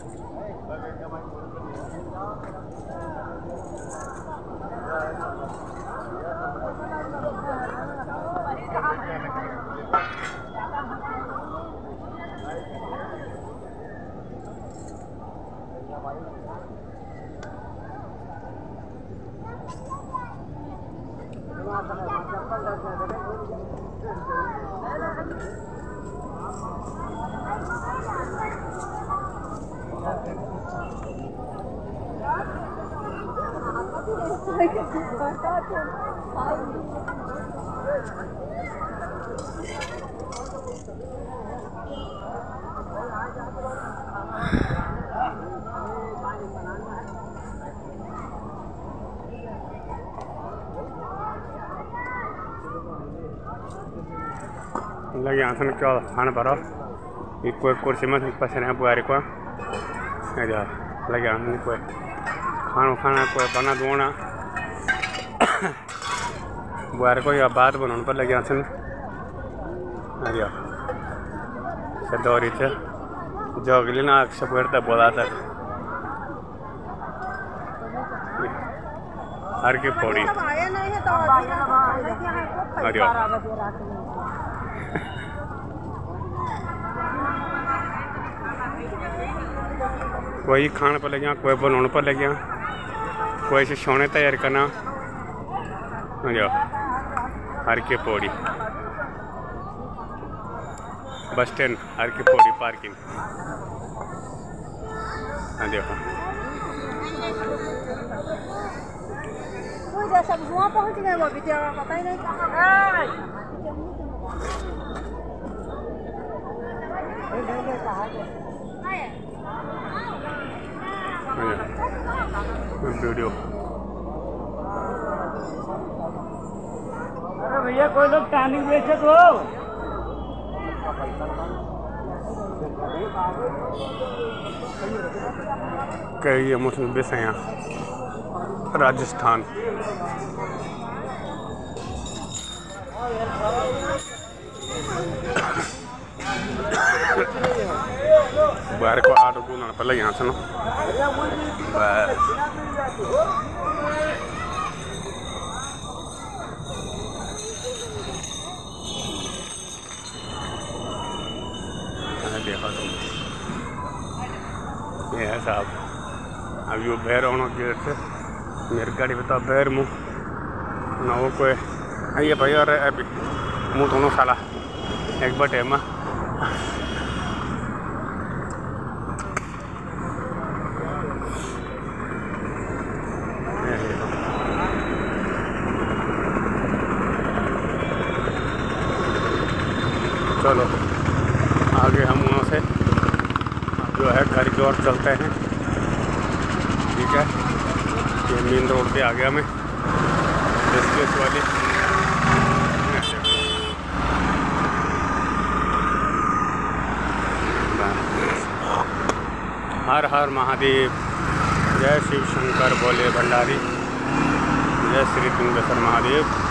lagi ansan kyo han baro ikko kursi mas pasane buari ko aja lagi ansan ko खाना को बना दोना बुआर को या बात बनाने पर लगे आसन अरिया सदौरी थे जोगली ना अक्सर पड़ता बोला था हर की पौड़ी अरिया कोई खाने पर लगे कोई बनाने पर लगे कोई से सोने तैयार करना हर के पौड़ी बस स्टैंड हर के पौड़ी पार्किंग देखो सब वहाँ पहुँच गए वो पता ही नहीं वीडियो अरे भैया कोई लोग टर्निंग बेचे तो कई मुस्लिम बेस हैं यहाँ राजस्थान बाहर को आटो गुना पहले यहाँ से ना देखा तुम ये है साहब अब यो बहर होना गेट से मेरी गाड़ी बता बहर मुँह ना वो कोई ये भाई और अभी मुँह दोनों साला एक बटे माँ चलो आगे हम वहाँ से जो है घर की ओर चलते हैं। ठीक है ये मेन रोड पे आ गया मैं एक्सप्रेस वाली हर हर महादेव जय शिव शंकर बोले भंडारी जय श्री तुंगेश्वर महादेव।